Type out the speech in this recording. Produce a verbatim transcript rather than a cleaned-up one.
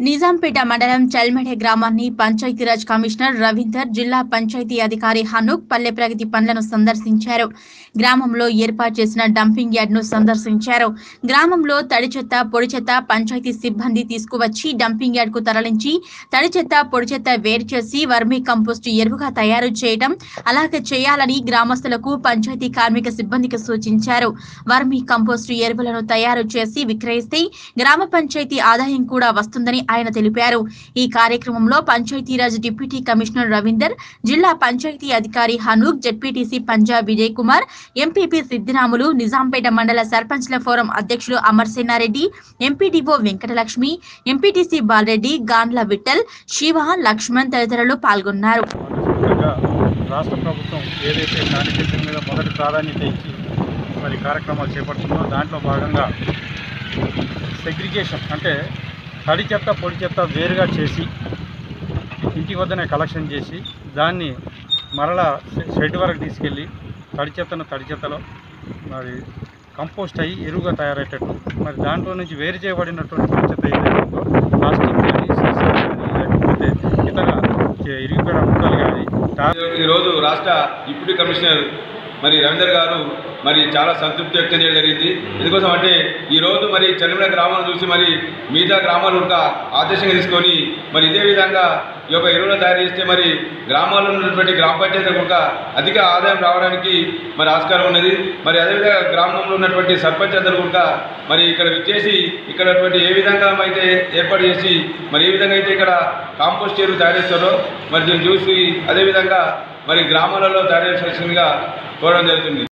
నిజాంపేట మండలం చల్మెడ గ్రామాన్ని పంచాయతీరాజ్ కమిషనర్ రవీందర్, జిల్లా పంచాయతీ అధికారి హనూక్ పల్లె ప్రగతి పనులను సందర్శించారు. గ్రామంలో ఏర్పాటు చేసిన డంపింగ్ యార్డ్ ను సందర్శించారు. గ్రామంలో తడి చెత్త, పొడి చెత్త పంచాయతీ సిబ్బంది తీసుకువచ్చి డంపింగ్ యార్డ్ కు తరలించి తడి చెత్త, పొడి చెత్త వేరు చేసి వర్మీ కంపోస్ట్ ఎరువుగా తయారు చేయడం అలాగే చేయాలని గ్రామస్తులకు పంచాయతీ కార్మిక సిబ్బందికి సూచించారు. వర్మీ కంపోస్ట్ ఎరువులను తయారు చేసి విక్రయిస్తే గ్రామ పంచాయతీ ఆదాయం కూడా వస్తుందని ఆయన తెలిపారు. ఈ కార్యక్రమంలో పంచాయతీరాజ్ డిప్యూటీ కమిషనర్ రవీందర్, జిల్లా పంచాయతీ అధికారి హనూక్, జెడ్పీటీసీ పంజాబ్ విజయ్ కుమార్, ఎంపీపీ సిద్దిరాములు, నిజాంపేట మండల సర్పంచ్ల ఫోరం అధ్యక్షులు అమర్సేనారెడ్డి, ఎంపీడీఓ వెంకటలక్ష్మి, ఎంపీటీసీ బాలరెడ్డి, గాండ్ల విఠల్, శివ, లక్ష్మణ్ తదితరులు పాల్గొన్నారు. రాష్ట్ర ప్రభుత్వం ఏదైతే శానిటేషన్ మీద మొదటి ప్రాధాన్యత ఇచ్చి మరి కార్యక్రమాలు చేపడుతుందో దాంట్లో భాగంగా సెగ్రిగేషన్ అంటే తడి చెత్త, పొడి చెత్త వేరుగా చేసి ఇంటి వద్దనే కలెక్షన్ చేసి దాన్ని మరలా షెడ్ వరకు తీసుకెళ్ళి తడి చెత్తను తడి చెత్తలో మరి కంపోస్ట్ అయ్యి ఎరువుగా తయారయ్యేటట్టు మరి దాంట్లో నుంచి వేరు చేయబడినటువంటి పొడి చెత్త ఏదైతే ఉందో ప్లాస్టిక్ కానీ, సీసా కానీ, లేకపోతే ఇతర ఇరిగిపోయిన ముక్కలు కానీ. ఈరోజు రాష్ట్ర డిప్యూటీ కమిషనర్ మరి రవీందర్ గారు మరి చాలా సంతృప్తి వ్యక్తం చేయడం జరిగింది. ఎందుకోసం అంటే ఈరోజు మరి చల్మెడ గ్రామాలను చూసి మరి మిగతా గ్రామాలు కూడా ఆదర్శంగా తీసుకొని మరి ఇదే విధంగా ఈ యొక్క ఎరువులు తయారు చేస్తే మరి గ్రామాల్లో ఉన్నటువంటి గ్రామ పంచాయతీ కూడా అధిక ఆదాయం రావడానికి మరి ఆస్కారం ఉన్నది. మరి అదేవిధంగా గ్రామంలో ఉన్నటువంటి సర్పంచ్ అందరూ కూడా మరి ఇక్కడ విచ్చేసి ఇక్కడ ఏ విధంగా అయితే ఏర్పాటు చేసి మరి ఏ విధంగా అయితే ఇక్కడ కాంపోస్ట్ ఎరువు తయారు చేస్తారో మరి దీన్ని చూసి అదేవిధంగా మరి గ్రామాలలో తయారు చేయాల్సిందిగా కోరడం జరుగుతుంది.